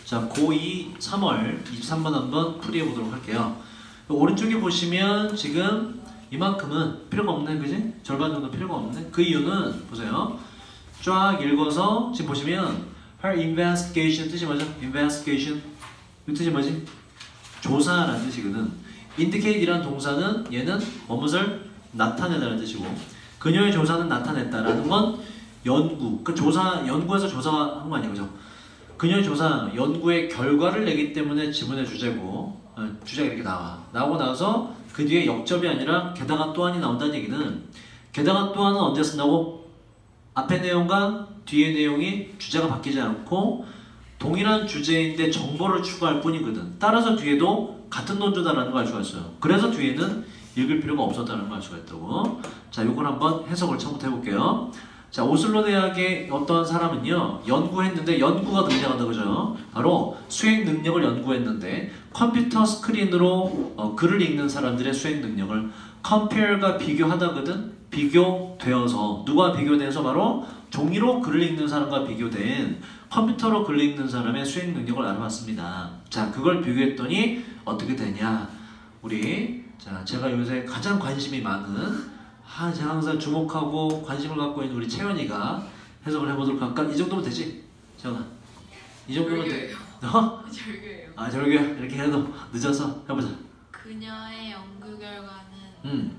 자, 고2 3월 23번 한번 풀이해 보도록 할게요. 오른쪽에 보시면 지금 이만큼은 필요가 없네, 그지? 절반 정도 필요가 없네. 그 이유는 보세요. 쫙 읽어서 지금 보시면 her investigation 뜻이 뭐죠? investigation 이 뜻이 뭐지? 조사라는 뜻이거든. indicate 이란 동사는 얘는 무엇을 나타내다라는 뜻이고, 그녀의 조사는 나타냈다라는 건 연구, 그 조사, 연구에서 조사한 거 아니에요, 그죠? 그녀의 조사, 연구의 결과를 내기 때문에 지문의 주제고, 주제가 이렇게 나오고 나서 그 뒤에 역접이 아니라 게다가 또한이 나온다는 얘기는, 게다가 또한은 언제 쓴다고? 앞에 내용과 뒤에 내용이 주제가 바뀌지 않고 동일한 주제인데 정보를 추가할 뿐이거든. 따라서 뒤에도 같은 논조다라는 걸 알 수가 있어요. 그래서 뒤에는 읽을 필요가 없었다는 걸 알 수가 있다고. 자, 요걸 한번 해석을 처음부터 해볼게요. 자, 오슬로 대학의 어떤 사람은요, 연구했는데, 연구가 등장한다, 그죠? 바로 수행 능력을 연구했는데, 컴퓨터 스크린으로 글을 읽는 사람들의 수행 능력을 compare가 비교하다거든? 비교되어서, 누가 비교돼서 바로 종이로 글을 읽는 사람과 비교된 컴퓨터로 글을 읽는 사람의 수행 능력을 알아봤습니다. 자, 그걸 비교했더니 어떻게 되냐? 우리, 자, 제가 요새 가장 관심이 많은, 제가 항상 주목하고 관심을 갖고 있는 우리 채연이가 해석을 해보도록 할까? 이 정도면 되지? 채연아, 이 정도면 돼. 어? 절교예요. 아, 절교. 이렇게 해도 늦어서 해보자. 그녀의 연구 결과는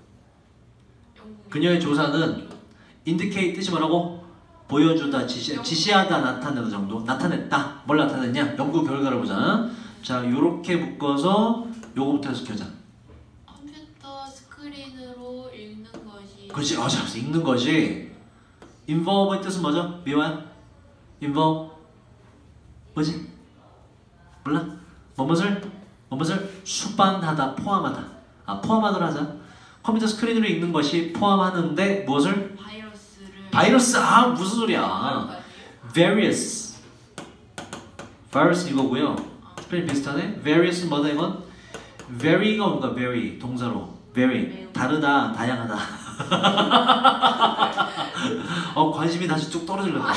그녀의 조사는 indicate 뜻이 뭐라고? 보여주다, 지시하다, 나타내다 정도. 나타냈다. 뭘 나타냈냐? 연구 결과를 보자. 자, 요렇게 묶어서 요거부터 해석하자. 컴퓨터 스크린으로 읽는 것이. 그렇지, 자, 읽는 것이. involve의 뜻은 뭐죠? 미완? involve 뭐지? 몰라? 뭐뭇을 수반하다, 포함하다. 포함하도록 하자. 컴퓨터 스크린으로 읽는 것이 포함하는데 무엇을? 바이러스. 무슨 소리야? various 이거고요. 스펠링 비슷하네. various는 뭐다 이건? vary가 뭔가 vary 동사로 vary 다르다, 다양하다. 관심이 다시 쭉 떨어지려고.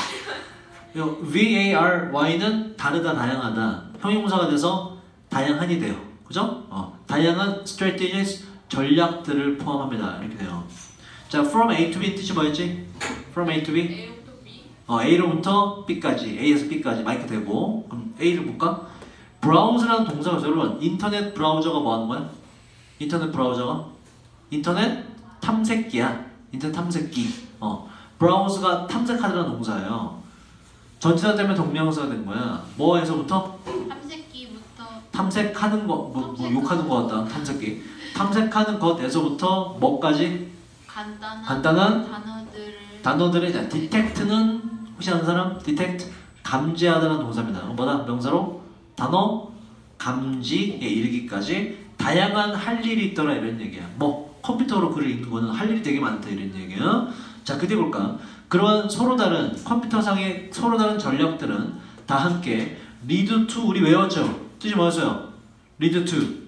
VARY는 다르다, 다양하다. 형용사가 돼서 다양한이 돼요. 그죠? 다양한 strategies 전략들을 포함합니다. 이렇게 돼요. 자, from A to B 뜻이 뭐였지? from A to B? A부터 B? A로부터 B까지, A에서 B까지 마이크 대고. 그럼 A를 볼까? browse라는 동사가 있어요. 여러분, 인터넷 브라우저가 뭐 하는 거야? 인터넷 브라우저가? 인터넷 탐색기야. 인터넷 탐색기. browse가 탐색하다라는 동사예요. 전치사 때문에 동명사가 된 거야. 뭐에서부터? 탐색기부터. 탐색하는 거, 뭐 욕하는 거 같다. 탐색기. 탐색하는 것에서부터 뭐까지? 간단한 단어들을 detect는 혹시 아는 사람? detect 감지하다는 동사입니다. 뭐다? 명사로 단어 감지에 이르기까지 다양한 할 일이 있더라 이런 얘기야. 뭐 컴퓨터로 글을 읽는 거는 할 일이 되게 많다 이런 얘기야. 자, 그뒤 볼까? 그런 서로 다른 컴퓨터상의 서로 다른 전략들은 다 함께 lead to 우리 외웠죠? 뜻이 뭐였어요? lead to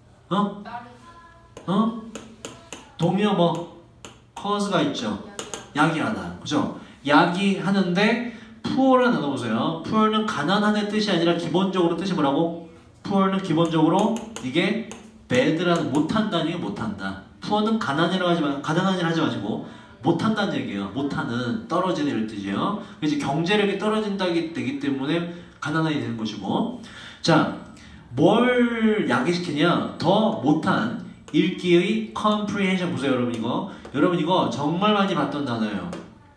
동의어 뭐 cause가 있죠. 야기하다. 그죠? 야기하는데 poor를 나눠보세요. poor는 가난한의 뜻이 아니라 기본적으로 뜻이 뭐라고? poor는 기본적으로 이게 bad라는 못한다는 얘기 못한다. poor는 가난이라고 하지 마시고 못한다는 얘기예요. 못하는, 떨어지는 이런 뜻이에요. 그래서 경제력이 떨어진다기 되기 때문에 가난하게 되는 것이고. 자, 뭘 야기시키냐? 더 못한 읽기의 comprehension 보세요, 여러분 이거 정말 많이 봤던 단어예요.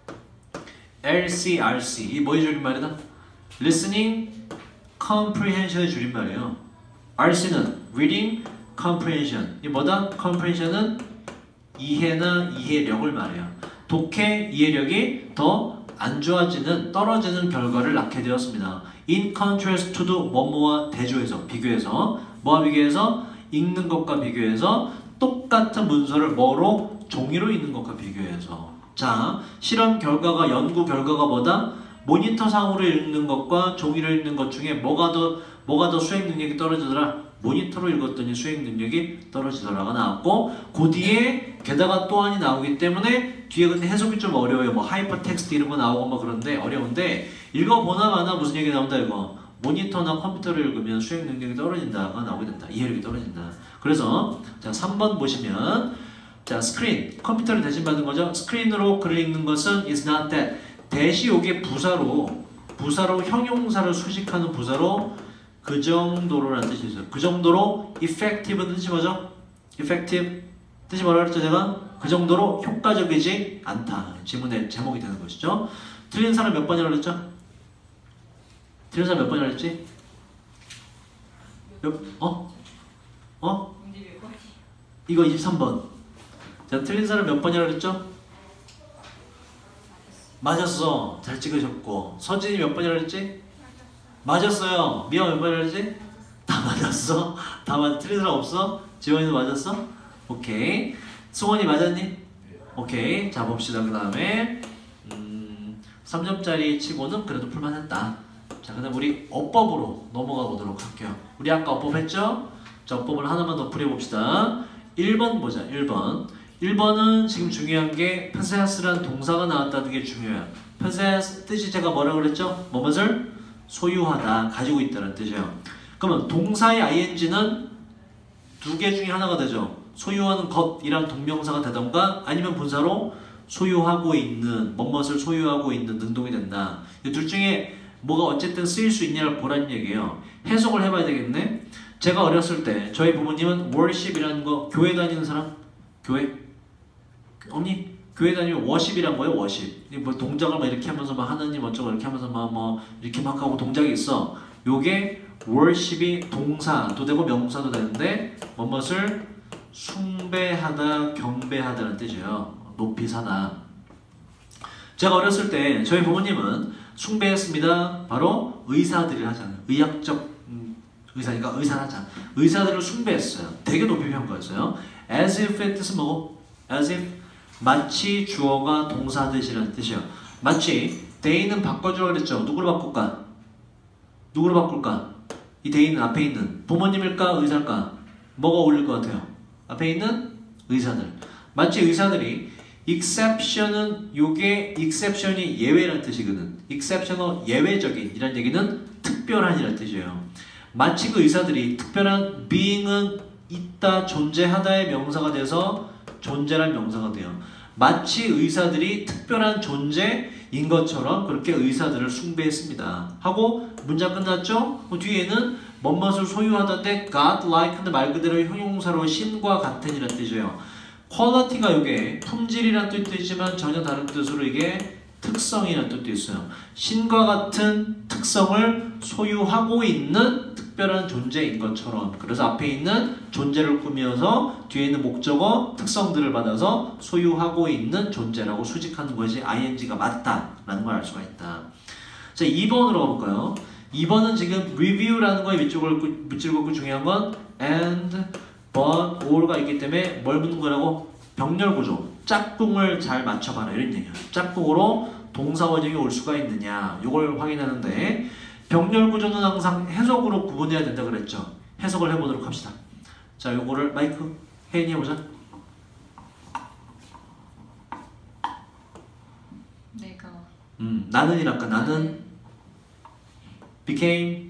LCRC 이 뭐의 줄임말이다? Listening Comprehension의 줄임말이에요. RC는 Reading Comprehension. 이 뭐다? Comprehension은 이해나 이해력을 말해요. 독해 이해력이 더 안 좋아지는, 떨어지는 결과를 낳게 되었습니다. In contrast to the 뭐뭐와 대조해서, 비교해서, 뭐와 비교해서? 읽는 것과 비교해서, 똑같은 문서를 뭐로? 종이로 읽는 것과 비교해서. 자, 실험 결과가, 연구 결과가 뭐다? 모니터상으로 읽는 것과 종이로 읽는 것 중에 뭐가 더 수행 능력이 떨어지더라? 모니터로 읽었더니 수행 능력이 떨어지더라가 나왔고, 그 뒤에 게다가 또한이 나오기 때문에 뒤에 근데 해석이 좀 어려워요. 뭐 하이퍼 텍스트 이런 거 나오고 뭐 그런데 어려운데 읽어보나 마나 무슨 얘기 나온다 이거. 모니터나 컴퓨터를 읽으면 수행 능력이 떨어진다가 나오게 된다. 이해력이 떨어진다. 그래서 자 3번 보시면 자 스크린 컴퓨터를 대신받은 거죠. 스크린으로 글을 읽는 것은 is not that. 대시 요게 부사로 형용사를 수식하는 부사로 그 정도로라는 뜻이 있어요. 그 정도로 effective는 뜻이 뭐죠? effective 뜻이 뭐라 그랬죠 제가? 그 정도로 효과적이지 않다. 지문의 제목이 되는 것이죠. 틀린 사람 몇 번이라고 그랬죠? 틀린 사람 몇 번이라고 그랬지? 이거 23번. 자, 틀린 사람 몇 번이라고 그랬죠? 맞았어. 잘 찍으셨고. 서진이 몇 번이라고 그랬지? 맞았어요. 미아 몇 번이라고 그랬지? 다 맞았어? 다 맞. 틀린 사람 없어? 지원이도 맞았어? 오케이. 승원이 맞았니? 오케이. 자 봅시다. 그 다음에 3점짜리 치고는 그래도 풀만했다. 자, 그 다음 우리 어법으로 넘어가 보도록 할게요. 우리 아까 어법 했죠? 자, 어법을 하나만 더 풀어봅시다. 1번 보자. 1번은 지금 중요한 게 possess라는 동사가 나왔다는 게 중요해요. possess 뜻이 제가 뭐라고 그랬죠? 뭐뭇을 소유하다, 가지고 있다는 뜻이에요. 그러면 동사의 ing는 두 개 중에 하나가 되죠. 소유하는 것이란 동명사가 되던가 아니면 분사로 소유하고 있는, 뭐뭇을 소유하고 있는 능동이 된다. 이 둘 중에 뭐가 어쨌든 쓰일 수 있냐를 보라는 얘기예요. 해석을 해봐야 되겠네. 제가 어렸을 때 저희 부모님은 worship이라는 거, 교회 다니는 사람? 교회? 언니? 교회 다니면 워십이란 거예요. 워십. 뭐 동작을 막 이렇게 하면서 막 하나님 어쩌고 이렇게 하면서 막 뭐 이렇게 막 하고 동작이 있어. 요게 worship이 동사도 되고 명사도 되는데 뭐뭇을 숭배하다, 경배하다는 뜻이에요. 높이 사다. 제가 어렸을 때 저희 부모님은 숭배했습니다. 바로 의사들을 하잖아요. 의학적 의사니까 의사를 하자. 의사들을 숭배했어요. 되게 높이 평가했어요. as if의 뜻은 뭐고? as if 마치 주어가 동사듯이라는 뜻이에요. 마치 they는 바꿔주라고 그랬죠. 누구로 바꿀까? 누구로 바꿀까? 이 they는 앞에 있는 부모님일까? 의사일까? 뭐가 어울릴 것 같아요? 앞에 있는 의사들. 마치 의사들이 exception은 요게 exception이 예외라는 뜻이거든. exceptional 예외적인 이란 얘기는 특별한이라는 뜻이에요. 마치 그 의사들이 특별한 being은 있다, 존재하다의 명사가 돼서 존재란 명사가 돼요. 마치 의사들이 특별한 존재인 것처럼 그렇게 의사들을 숭배했습니다. 하고 문장 끝났죠? 그 뒤에는 뭐뭇을 소유하다인데 God-like는 말 그대로 형용사로 신과 같은 이란 뜻이에요. 퀄리티가 이게 품질이란 뜻도 있지만 전혀 다른 뜻으로 이게 특성이라는 뜻도 있어요. 신과 같은 특성을 소유하고 있는 특별한 존재인 것처럼. 그래서 앞에 있는 존재를 꾸며서 뒤에 있는 목적어 특성들을 받아서 소유하고 있는 존재라고 수직하는 것이 ing가 맞다라는 걸 알 수가 있다. 자, 2번으로 가볼까요? 2번은 지금 review라는 거에 밑줄 긋고 중요한 건 and, but, or가 있기 때문에 뭘 묻는 거라고? 병렬 구조. 짝꿍을 잘 맞춰봐라 이런 얘기야. 짝꿍으로 동사 원형이 올 수가 있느냐 이걸 확인하는데 병렬 구조는 항상 해석으로 구분해야 된다 그랬죠. 해석을 해보도록 합시다. 자, 요거를 마이크 혜인이 해보자. 내가 나는이랄까. 나는 became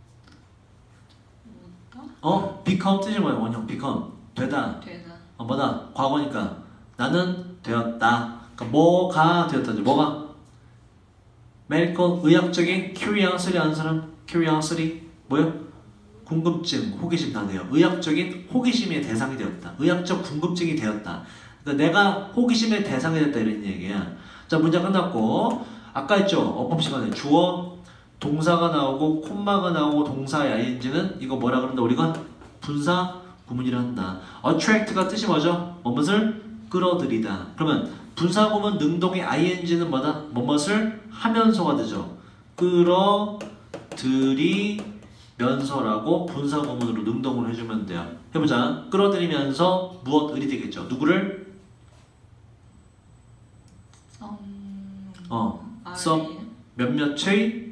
become 뜻이 뭐야? 원형 become 되다. 뭐다? 과거니까 나는 되었다. 그러니까 뭐가 되었다죠. 뭐가? medical 의학적인 curiosity 하는 사람? curiosity 뭐요? 궁금증, 호기심 다 돼요. 의학적인 호기심의 대상이 되었다. 의학적 궁금증이 되었다. 그러니까 내가 호기심의 대상이 됐다 이런 얘기야. 자, 문장 끝났고 아까 했죠. 어법 시간에 주어 동사가 나오고 콤마가 나오고 동사의 ing는 이거 뭐라 그런다? 우리가 분사 구문이라 한다. attract가 뜻이 뭐죠? 뭐뭇을 끌어들이다. 그러면 분사 구문 능동의 ing는 뭐다? 뭐뭇을 하면서가 되죠. 끌어들이면서라고 분사 구문으로 능동을 해주면 돼요. 해보자. 끌어들이면서 무엇 을이 되겠죠. 누구를? some 몇몇의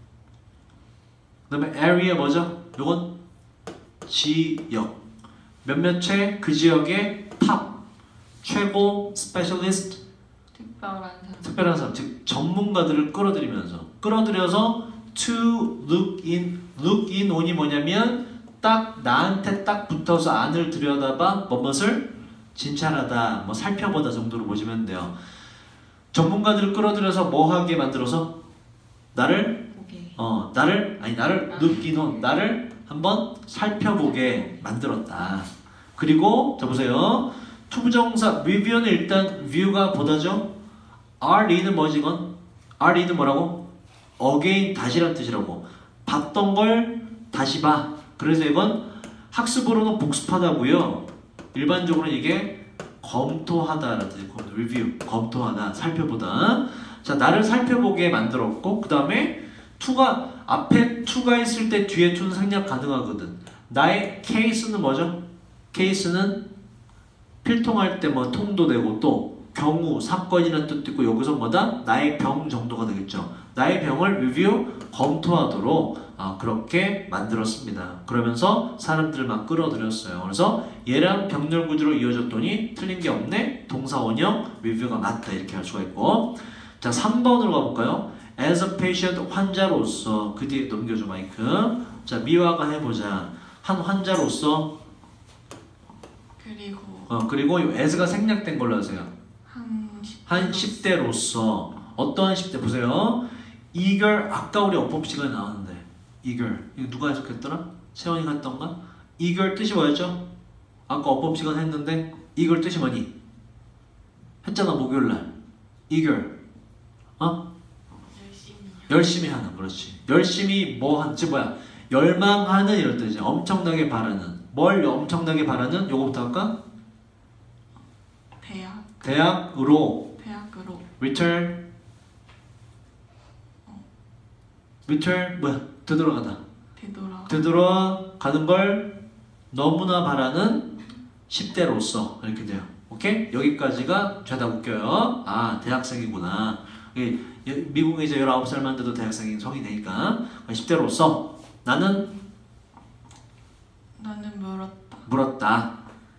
그 다음에 area 뭐죠? 요건 지역. 몇몇의 그 지역의 탑 최고 스페셜리스트 특별한 사람 즉 전문가들을 끌어들여서 to look in on이 뭐냐면 딱 나한테 딱 붙어서 안을 들여다봐 뭐뭇을 진찰하다, 뭐 살펴보다 정도로 보시면 돼요. 전문가들을 끌어들여서 뭐 하게 만들어서 나를 보게. 나를 look in on, 나를 한번 살펴보게 만들었다. 그리고 자 보세요. 투부정사 review는 일단 view가 보다죠. read는 뭐지 이건? read는 뭐라고? again 다시란 뜻이라고. 봤던 걸 다시 봐. 그래서 이건 학습으로는 복습하다고요. 일반적으로는 이게 검토하다라는 뜻이에요. review, 검토하다, 살펴보다. 자, 나를 살펴보게 만들었고 그 다음에 to가 앞에 to가 있을 때 뒤에 to는 생략 가능하거든. 나의 case는 뭐죠? case는 필통할 때 뭐 통도 되고 또 경우, 사건이라는 뜻도 있고 여기서 뭐다? 나의 병 정도가 되겠죠. 나의 병을 review, 검토하도록 그렇게 만들었습니다. 그러면서 사람들을 막 끌어들였어요. 그래서 얘랑 병렬 구조로 이어졌더니 틀린 게 없네. 동사 원형 review가 맞다 이렇게 할 수가 있고 자 3번으로 가볼까요? As a patient 환자로서 그 뒤에 넘겨줘 마이크. 자 미화가 해보자. 한 환자로서 그리고 이 as가 생략된 걸로 하세요. 한 10대로서 어떠한 10대 보세요. eager 아까 우리 어법 시간에 나왔는데 eager 이거 누가 해석했더라? 세원이가 했던가? eager 뜻이 뭐였죠? 아까 어법 시간 했는데 eager 뜻이 뭐니? 했잖아 목요일날 eager 열심히 하는 그렇지. 열심히 뭐 하는지 뭐야? 열망하는 이런 뜻이지. 엄청나게 바라는 뭘 엄청나게 바라는 요거부터 할까? 대학으로 return 뭐야? 되돌아가는 걸 너무나 바라는 10대로서 이렇게 돼요. 오케이? 여기까지가 죄다 웃겨요. 아 대학생이구나. 미국에 이제 19살만 돼도 대학생이 성이 되니까 10대로서 나는 물었다.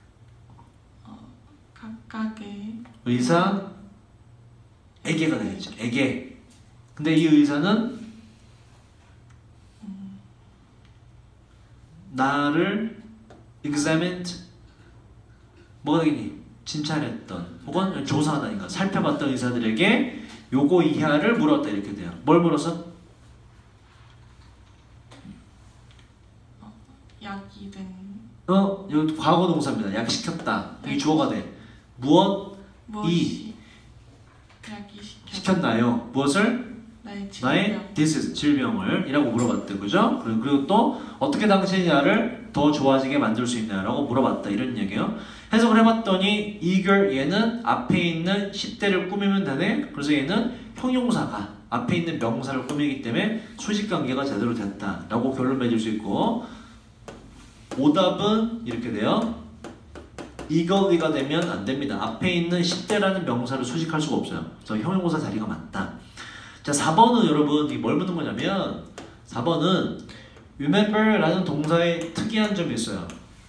각각의 의사에게가 되겠죠. 에게. 근데 이 의사는 나를 examined 뭐가 되겠니? 진찰했던 혹은 조사하다니까 살펴봤던 의사들에게 요거 이하를 물었다 이렇게 돼요. 뭘 물어서? 약이 된 이거 과거 동사입니다. 약시켰다. 이게 주어가 돼. 무엇이 약이 시켰나요? 무엇을? 나의 disease, 질병을 이라고 물어봤대. 그죠? 그리고 또 어떻게 당신이 나를 더 좋아지게 만들 수 있나라고 물어봤다. 이런 얘기예요. 해석을 해봤더니 eager 얘는 앞에 있는 10대를 꾸미면 되네. 그래서 얘는 형용사가 앞에 있는 명사를 꾸미기 때문에 수직관계가 제대로 됐다 라고 결론 맺을 수 있고 오답은 이렇게 돼요. eagerly가 되면 안 됩니다. 앞에 있는 10대라는 명사를 수식할 수가 없어요. 그래서 형용사 자리가 맞다. 자 4번은 여러분 이게 뭘 묻는 거냐면 4번은 remember라는 동사에 특이한 점이 있어요.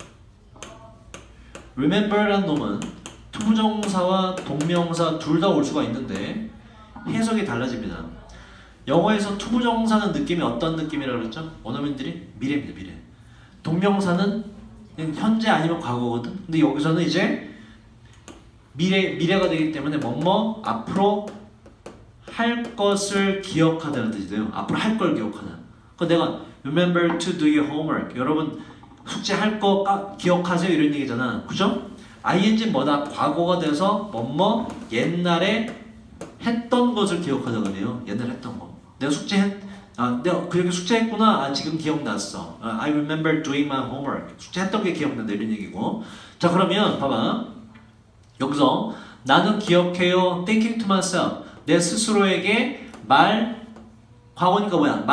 remember라는 놈은 투부정사와 동명사 둘 다 올 수가 있는데 해석이 달라집니다. 영어에서 투부정사는 느낌이 어떤 느낌이라고 그랬죠? 원어민들이 미래입니다. 미래. 동명사는 현재 아니면 과거거든. 근데 여기서는 이제 미래가 되기 때문에 뭐뭐 앞으로 할 것을 기억하다는 뜻이 돼요. 앞으로 할 걸 기억하다. 그러니까 내가 remember to do your homework. 여러분 숙제할 거 기억하세요 이런 얘기잖아. 그죠? ing 뭐다? 과거가 돼서 뭐뭐 옛날에 했던 것을 기억하자고 돼요. 옛날에 했던 거. 내가 내가 그렇게 숙제했구나. 지금 기억났어. I remember doing my homework. 숙제했던 게 기억난다 이런 얘기고. 자 그러면 봐봐. 여기서 나는 기억해요. Thinking to myself. 내 스스로에게 과거니까 뭐야?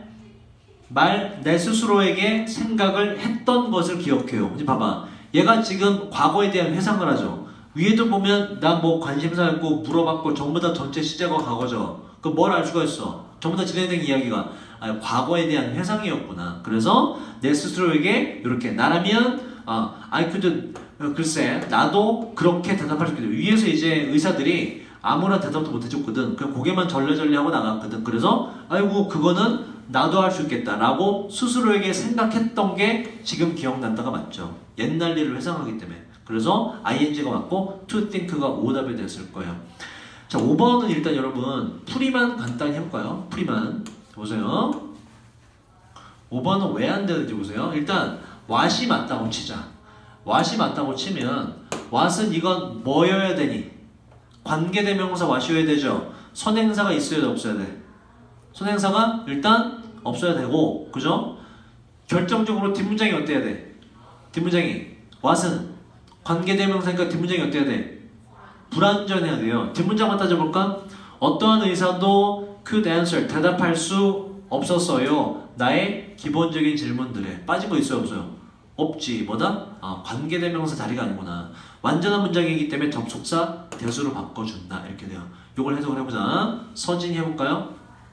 내 스스로에게 생각을 했던 것을 기억해요. 이제 봐봐. 얘가 지금 과거에 대한 회상을 하죠. 위에도 보면 나 뭐 관심사 있고 물어봤고 전부 다 전체 시제가 과거죠. 그 뭘 알 수가 있어? 전부 다 진행된 이야기가 과거에 대한 회상이었구나. 그래서 내 스스로에게 이렇게 나라면 I could 글쎄 나도 그렇게 대답할 수 있거든. 위에서 이제 의사들이 아무런 대답도 못 해줬거든. 그냥 고개만 절레절레 하고 나갔거든. 그래서 아이고 그거는 나도 할 수 있겠다 라고 스스로에게 생각했던 게 지금 기억난다가 맞죠. 옛날 일을 회상하기 때문에. 그래서 ing가 맞고 to think가 오답이 됐을 거예요. 자, 5번은 일단 여러분 풀이만 간단히 해볼까요? 풀이만 보세요. 5번은 왜 안 되는지 보세요. 일단 what이 맞다고 치자. what이 맞다고 치면 what은 이건 뭐여야 되니? 관계대명사 what이어야 되죠. 선행사가 있어야 돼, 없어야 돼? 선행사가 일단 없어야 되고, 그죠? 결정적으로 뒷문장이 어때야 돼? 뒷문장이 what은 관계대명사니까 뒷문장이 어때야 돼? 불완전해야 돼요. 뒷문장만 따져볼까? 어떠한 의사도 could answer, 대답할 수 없었어요. 나의 기본적인 질문들에 빠진 거 있어요, 없어요? 없지. 뭐다? 관계대명사 자리가 아니구나. 완전한 문장이기 때문에 접속사 대수로 바꿔준다. 이렇게 돼요. 요걸 해석을 해보자. 서진이 해볼까요?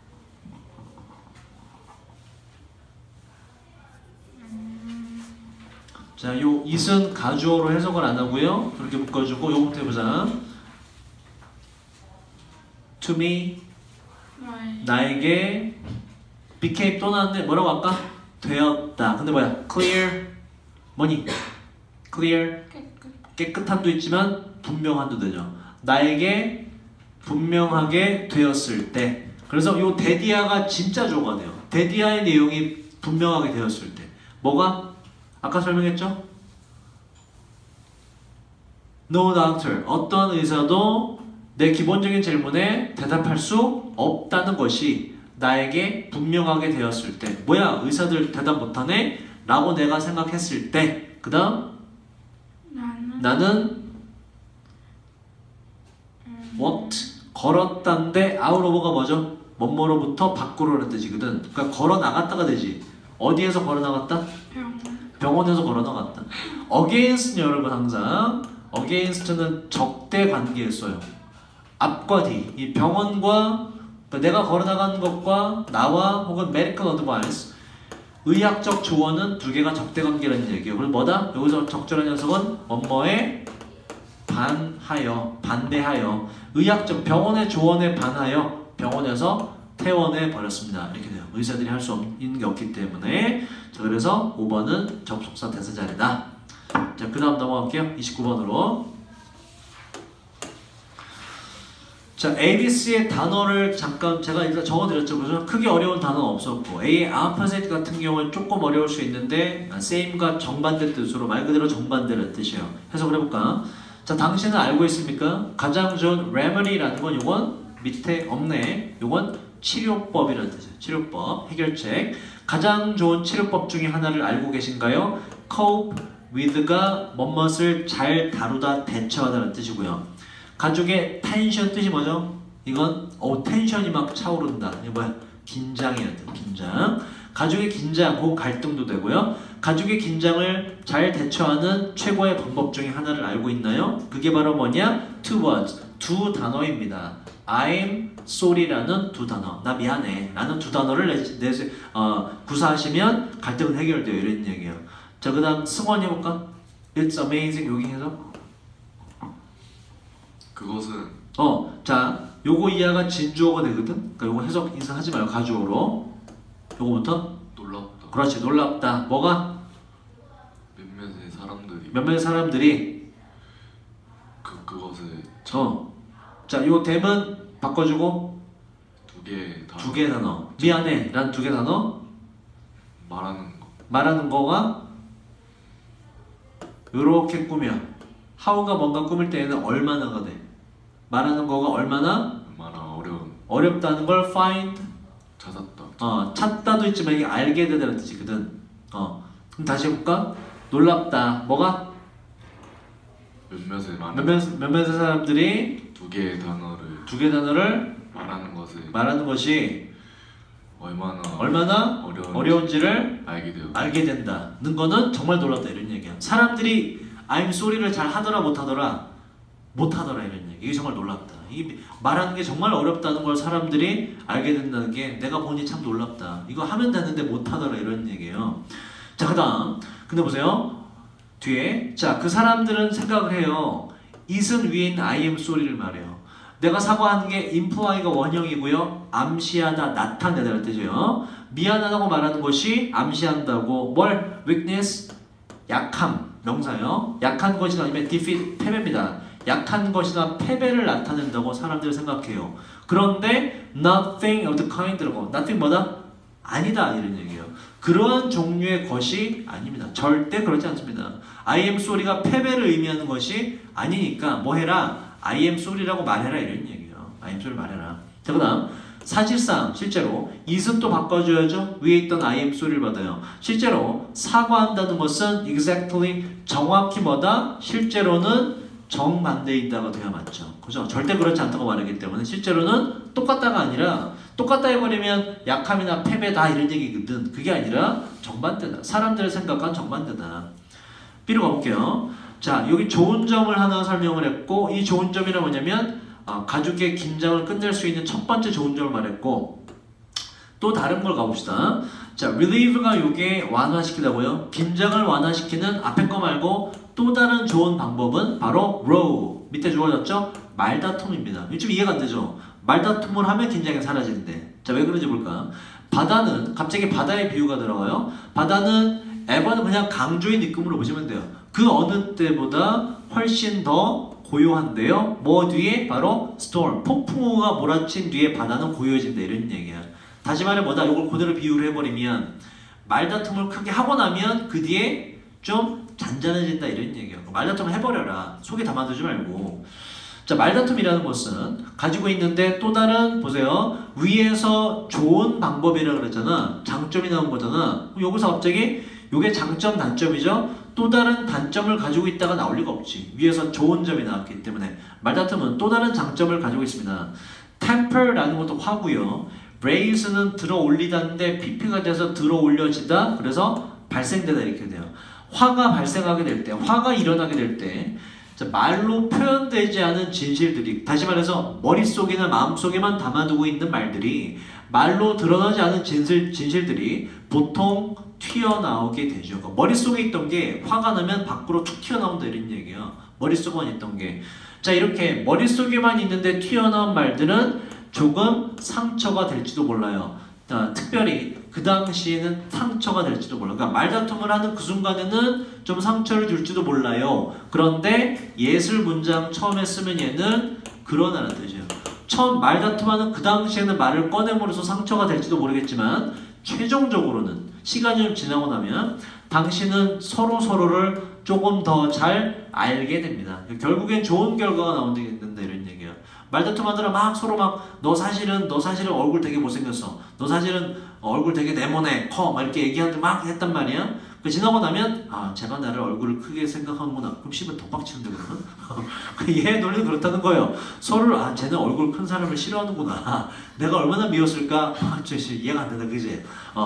자, 요 it은 가주어로 해석을 안 하고요. 그렇게 묶어주고 요거부터 해보자. To me, 나에게 became 또 나왔네. 뭐라고 할까? 되었다. 근데 뭐야? clear, 뭐니? clear, 깨끗함도 있지만 분명함도 되죠. 나에게 분명하게 되었을 때. 그래서 요 데디아가 진짜 주어가 돼요. 데디아의 내용이 분명하게 되었을 때. 뭐가? 아까 설명했죠? No doctor. 어떤 의사도 내 기본적인 질문에 대답할 수 없다는 것이 나에게 분명하게 되었을 때. 뭐야? 의사들 대답 못하네? 라고 내가 생각했을 때. 그 다음 나는 walked 걸었단데 out of가 뭐죠? 뭐뭐로부터 밖으로라는 뜻이거든. 그러니까 걸어 나갔다가 되지. 어디에서 걸어 나갔다? 병원에서 걸어 나갔다. against는 여러분 항상 against는 적대 관계에 써요. 앞과 뒤. 이 병원과 그러니까 내가 걸어 나가는 것과 나와 혹은 medical advice 의학적 조언은 두 개가 적대 관계라는 얘기예요. 그리고 뭐다? 여기서 적절한 녀석은 뭐뭐에 반대하여 의학적 병원의 조언에 반하여 병원에서 퇴원해 버렸습니다. 이렇게 돼요. 의사들이 할 수 있는 게 없기 때문에. 자, 그래서 5번은 접속사 대사 자리다. 자, 그 다음 넘어갈게요. 29번으로. 자, ABC의 단어를 잠깐 제가 일단 적어드렸죠. 그래서 크게 어려운 단어는 없었고 A의 opposite 같은 경우는 조금 어려울 수 있는데 same과 정반대 뜻으로 말 그대로 정반대라는 뜻이에요. 해석을 해볼까? 자, 당신은 알고 있습니까? 가장 좋은 remedy라는 건 요건 밑에 없네. 요건 치료법이라는 뜻이에요. 치료법, 해결책. 가장 좋은 치료법 중에 하나를 알고 계신가요? cope with가 뭐뭇을 잘 다루다, 대처하다는 뜻이고요. 가족의 텐션 뜻이 뭐죠? 이건 텐션이 막 차오른다. 이게 뭐야? 긴장이라는 뜻. 긴장. 가족의 긴장, 혹은 갈등도 되고요. 가족의 긴장을 잘 대처하는 최고의 방법 중에 하나를 알고 있나요? 그게 바로 뭐냐? Two words. 두 단어입니다. I'm sorry라는 두 단어. 나 미안해. 라는 두 단어를 구사하시면 갈등은 해결돼요. 이런 얘기예요. 자, 그 다음 승원이 해볼까? It's amazing. 여기 해서 그것은 자, 요거 이하가 진주어가 되거든? 그러니까 요거 해석 인사하지 말고 가주어로. 요거부터? 놀랍다. 그렇지, 놀랍다. 뭐가? 몇몇의 사람들이 그것을 자, 요 댐은 바꿔주고 두 개의 단어. 미안해 라는 두 개의 단어. 말하는 거가 요렇게 꾸며. how가 뭔가 꾸밀 때에는 얼마나가 돼. 말하는 거가 얼마나 어렵다는 걸 find 찾다도 있지만 이게 알게 되다는 뜻이거든. 그럼 다시 해볼까? 놀랍다. 뭐가? 몇몇의 사람들이 두 개의 단어를 말하는 것이 얼마나 어려운지를 알게 된다는 거는 정말 놀랍다 이런 얘기야. 사람들이 I'm sorry를 잘 하더라 못하더라 이런 얘기. 이게 정말 놀랍다. 이 말하는 게 정말 어렵다는 걸 사람들이 알게 된다는 게 내가 보니 참 놀랍다. 이거 하면 되는데 못하더라 이런 얘기예요. 자, 그 다음 근데 보세요. 뒤에 자, 그 사람들은 생각을 해요. it은 위인 I am sorry를 말해요. 내가 사과하는 게 imply가 원형이고요. 암시하다, 나타내다를 뜻이에요. 미안하다고 말하는 것이 암시한다고 뭘? weakness, 약함, 명사요. 약한 것이나 아니면 defeat, 패배입니다. 약한 것이나 패배를 나타낸다고 사람들이 생각해요. 그런데 nothing of the kind라고 nothing 뭐다? 아니다 이런 얘기예요. 그러한 종류의 것이 아닙니다. 절대 그렇지 않습니다. I am sorry가 패배를 의미하는 것이 아니니까 뭐 해라? I am sorry라고 말해라 이런 얘기예요. I am sorry 말해라. 자, 그 다음 사실상 실제로 is은 또 바꿔줘야죠. 위에 있던 I am sorry를 받아요. 실제로 사과한다는 것은 exactly 정확히 뭐다? 실제로는 정반대이다가 돼야 맞죠. 그죠? 절대 그렇지 않다고 말하기 때문에 실제로는 똑같다가 아니라 똑같다 해버리면 약함이나 패배다 이런 얘기거든. 그게 아니라 정반대다. 사람들의 생각과는 정반대다. B로 가볼게요. 자, 여기 좋은 점을 하나 설명을 했고 이 좋은 점이란 뭐냐면 가족의 긴장을 끝낼 수 있는 첫 번째 좋은 점을 말했고 또 다른 걸 가봅시다. 자, relieve가 요게 완화시키다고요. 긴장을 완화시키는 앞에 거 말고 또 다른 좋은 방법은 바로 row. 밑에 주어졌죠? 말다툼입니다. 좀 이해가 안 되죠? 말다툼을 하면 긴장이 사라지는데. 자, 왜 그런지 볼까? 바다는 갑자기 바다의 비유가 들어가요. 바다는 에버는 그냥 강조의 느낌으로 보시면 돼요. 그 어느 때보다 훨씬 더 고요한데요. 뭐 뒤에? 바로 storm. 폭풍우가 몰아친 뒤에 바다는 고요해진다 이런 얘기야. 다시 말해 뭐다? 이걸 그대로 비유를 해버리면 말다툼을 크게 하고 나면 그 뒤에 좀 잔잔해진다 이런 얘기예요. 말다툼을 해버려라. 속에 담아두지 말고. 자, 말다툼이라는 것은 가지고 있는데 또 다른 보세요. 위에서 좋은 방법이라고 그랬잖아. 장점이 나온 거잖아. 여기서 갑자기 이게 장점 단점이죠. 또 다른 단점을 가지고 있다가 나올 리가 없지. 위에서 좋은 점이 나왔기 때문에 말다툼은 또 다른 장점을 가지고 있습니다. temper라는 것도 화고요. raise는 들어 올리다인데 pp가 돼서 들어 올려지다. 그래서 발생되다 이렇게 돼요. 화가 발생하게 될 때, 화가 일어나게 될 때 말로 표현되지 않은 진실들이, 다시 말해서 머릿속이나 마음속에만 담아두고 있는 말들이 말로 드러나지 않은 진실들이 보통 튀어나오게 되죠. 그러니까 머릿속에 있던 게 화가 나면 밖으로 툭 튀어나온다 이런 얘기예요. 머릿속에만 있던 게. 자, 이렇게 머릿속에만 있는데 튀어나온 말들은 조금 상처가 될지도 몰라요. 특별히 그 당시에는 상처가 될지도 몰라요. 그러니까 말다툼을 하는 그 순간에는 좀 상처를 줄지도 몰라요. 그런데 예술 문장 처음에 쓰면 얘는 그러나라는 뜻이에요. 처음 말다툼하는 그 당시에는 말을 꺼냄으로써 상처가 될지도 모르겠지만 최종적으로는 시간이 좀 지나고 나면 당신은 서로를 조금 더 잘 알게 됩니다. 결국엔 좋은 결과가 나온다 이런 얘기야. 말다툼하느라 막 서로 막 너 사실은 얼굴 되게 못생겼어. 너 사실은 얼굴 되게 네모네 커 막 이렇게 얘기하는데 막 했단 말이야. 그 지나고 나면 제가 나를 얼굴을 크게 생각하는구나. 그럼 씨발 덕박치는데 그러면? 얘 논리는 그렇다는 거예요. 서로를 쟤는 얼굴 큰 사람을 싫어하는구나. 내가 얼마나 미웠을까? 이해가 안 된다 그지?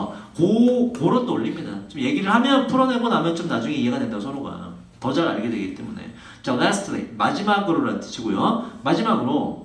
그런 논리입니다. 좀 얘기를 하면 풀어내고 나면 좀 나중에 이해가 된다 서로가. 더 잘 알게 되기 때문에. 자, lastly 마지막으로라는 뜻이고요. 마지막으로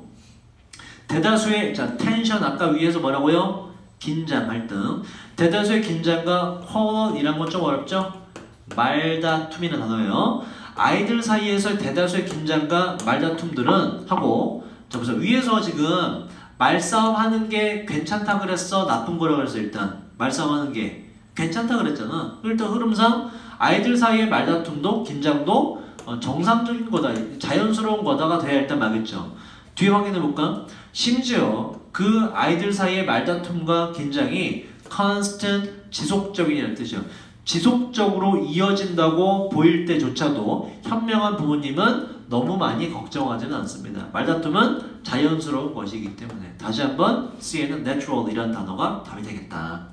대다수의 텐션 아까 위에서 뭐라고요? 긴장, 갈등. 대다수의 긴장과 quarrel이란 건 좀 어렵죠? 말다툼이라는 단어예요. 아이들 사이에서 대다수의 긴장과 말다툼들은 하고 자, 보세요. 위에서 지금 말싸움 하는 게 괜찮다 그랬어? 나쁜 거라 그랬어? 일단 말싸움 하는 게 괜찮다 그랬잖아. 일단 흐름상 아이들 사이의 말다툼도 긴장도 정상적인 거다. 자연스러운 거다가 돼야 일단 맞겠죠. 뒤에 확인해 볼까? 심지어 그 아이들 사이의 말다툼과 긴장이 constant, 지속적이라는 뜻이에요. 지속적으로 이어진다고 보일 때조차도 현명한 부모님은 너무 많이 걱정하지는 않습니다. 말다툼은 자연스러운 것이기 때문에. 다시 한번 C에는 natural 이라는 단어가 답이 되겠다.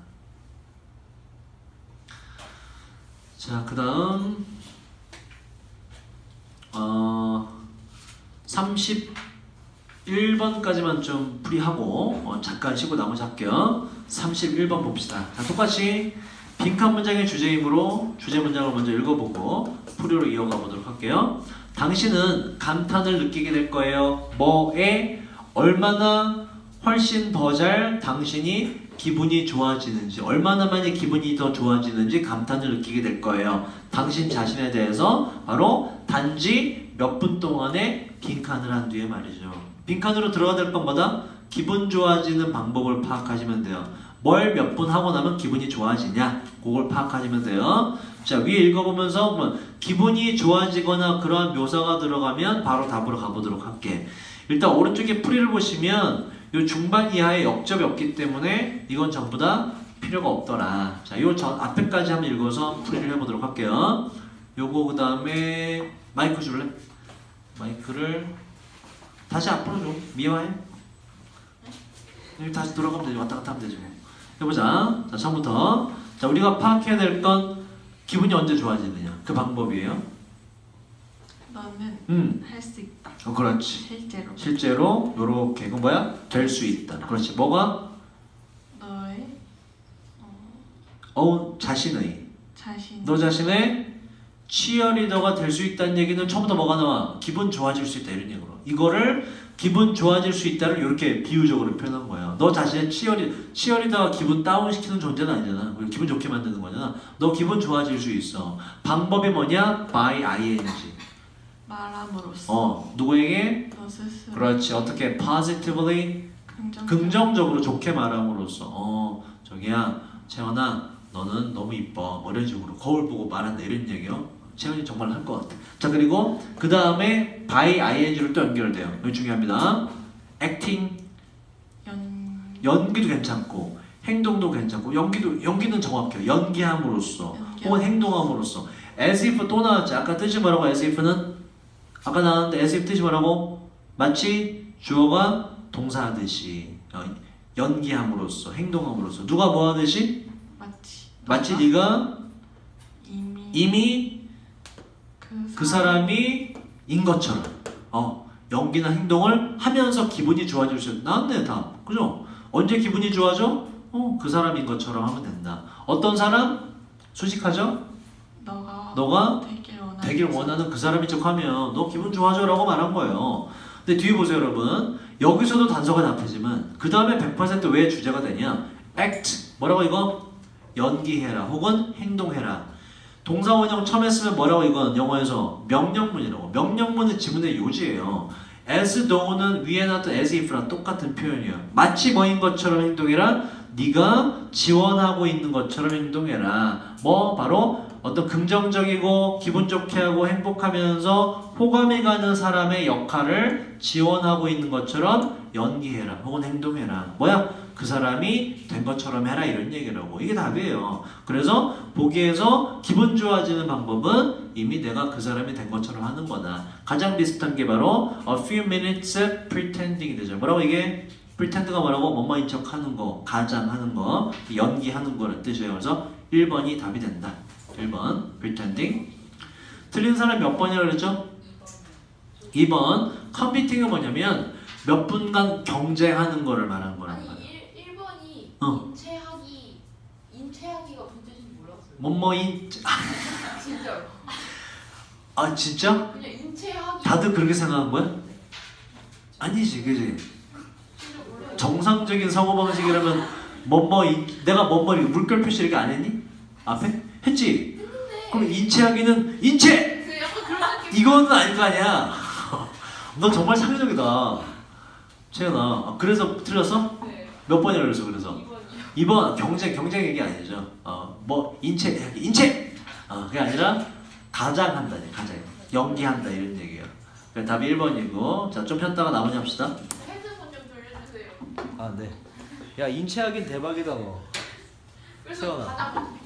자, 그 다음 31번까지만 좀 풀이하고 잠깐 쉬고 나머지 할게요. 31번 봅시다. 자, 똑같이 빈칸 문장의 주제이므로 주제 문장을 먼저 읽어보고 풀이로 이어가 보도록 할게요. 당신은 감탄을 느끼게 될 거예요. 뭐에 얼마나 훨씬 더 잘 당신이 기분이 좋아지는지, 얼마나 많이 기분이 더 좋아지는지 감탄을 느끼게 될 거예요. 당신 자신에 대해서 바로 단지 몇 분 동안에 빈칸을 한 뒤에 말이죠. 빈칸으로 들어가 될 것보다 기분 좋아지는 방법을 파악하시면 돼요. 뭘 몇 분 하고 나면 기분이 좋아지냐? 그걸 파악하시면 돼요. 자, 위에 읽어보면서 뭐 기분이 좋아지거나 그러한 묘사가 들어가면 바로 답으로 가보도록 할게. 일단 오른쪽에 풀이를 보시면 이 중반 이하의 역접이 없기 때문에 이건 전부 다 필요가 없더라. 자, 요 전 앞에까지 한번 읽어서 풀이를 해보도록 할게요. 요거 그 다음에 마이크 줄래? 마이크를 다시 앞으로 줘. 미화해. 여기 다시 돌아가면 되지. 왔다 갔다 하면 되지 뭐. 해보자. 자, 처음부터. 자, 우리가 파악해야 될 건 기분이 언제 좋아지느냐. 그 방법이에요. 너는 할 수 있다. 그렇지. 실제로. 실제로 요렇게 그 뭐야? 될 수 있다. 그렇지. 뭐가? 너의 자신의. 자신. 너 자신의 치어리더가 될 수 있다는 얘기는 처음부터 뭐가 나와? 기분 좋아질 수 있다 이런 얘기로. 이거를 기분 좋아질 수 있다를 이렇게 비유적으로 표현한 거야. 너 자신의 치어리더가 기분 다운시키는 존재는 아니잖아. 기분 좋게 만드는 거잖아. 너 기분 좋아질 수 있어. 방법이 뭐냐? by ing. 말함으로써. 누구에게? 너 스스로. 그렇지. 어떻게? positively. 긍정적으로 좋게 말함으로써. 저기야 채원아 너는 너무 이뻐. 뭐 이런 식으로 거울 보고 말한다 이런 얘기요. 채원이 정말 할 것 같아. 자, 그리고 그 다음에 by ing를 또 연결돼요. 이거 중요합니다. acting. 연기도 괜찮고 행동도 괜찮고 연기는 정확해요. 연기함으로써 혹은 행동함으로써. as if 또 나왔지. 아까 뜻이 뭐라고? as if는 아까 나왔는데 as if 뜻이 뭐라고? 마치 주어가 동사하듯이 연기함으로써 행동함으로써. 누가 뭐 하듯이? 마치 네가 이미 그 사람이 인 것처럼 연기나 행동을 하면서 기분이 좋아질 수 있다. 나왔네 다. 그죠? 언제 기분이 좋아져? 그 사람인 것처럼 하면 된다. 어떤 사람? 수식하죠? 너가 되길 원하는 그 사람인 척하면 너 기분 좋아져 라고 말한 거예요. 근데 뒤에 보세요 여러분. 여기서도 단서가 잡히지만 그 다음에 100% 왜 주제가 되냐? act. 뭐라고 이거? 연기해라 혹은 행동해라. 동사원형 처음에 쓰면 뭐라고 이건 영어에서 명령문이라고. 명령문은 지문의 요지예요. as though는 위에 나왔던 as if랑 똑같은 표현이에요. 마치 뭐인 것처럼 행동해라. 네가 지원하고 있는 것처럼 행동해라. 뭐 바로 어떤 긍정적이고 기분 좋게 하고 행복하면서 호감이 가는 사람의 역할을 지원하고 있는 것처럼 연기해라 혹은 행동해라. 뭐야? 그 사람이 된 것처럼 해라 이런 얘기라고. 이게 답이에요. 그래서 보기에서 기분 좋아지는 방법은 이미 내가 그 사람이 된 것처럼 하는 거다. 가장 비슷한 게 바로 a few minutes pretending이 되죠. 뭐라고 이게? pretend가 뭐라고? 뭐뭐인 척 하는 거, 가장하는 거, 연기하는 거라는 뜻이에요. 그래서 1번이 답이 된다. 1번 pretending. 틀린 사람 몇 번이라고 그랬죠? 2번 competing은 뭐냐면 몇 분간 경쟁하는 거를 말하는 거란 말이야. 1번이 인체하기가 문제인지 몰랐어요. 뭐뭐인 진짜로. 아 진짜? 그냥 인체하기. 다들 그렇게 생각한 거야? 아니지, 그지? 정상적인 사고방식이라면 내가 뭐뭐 물결 표시 이렇게 안 했니? 앞에? 했지? 했는데. 그럼 인체하기는 인체! 그 약간 그런 느낌. 이거는 아닐 거 아니야? 너 정말 창의적이다. 채연아. 그래서 틀렸어? 네. 몇 번이라고 그랬어 그래서? 2번이요. 2번 경쟁 얘기 아니죠. 뭐 인체. 그게 아니라 가장한다. 가장. 연기한다 이런 얘기예요. 그래, 답이 1번이고. 자, 좀 쉬었다가 나머지 합시다. 핸드폰 좀 돌려주세요. 아, 네. 야, 인체하긴 대박이다 너. 그래서 세연아. 가장